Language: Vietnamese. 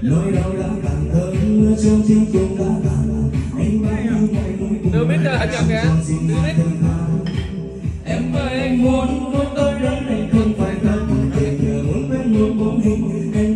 nỗi đau đã càng thơm trong tim cũng đã tàn anh bao nhiêu ngày cuối cùng Đưa biết là chậm kìa. Đưa biết. Em ơi anh muốn tôi đến đây không phải thật để nhờ muốn quen muốn bóng hình em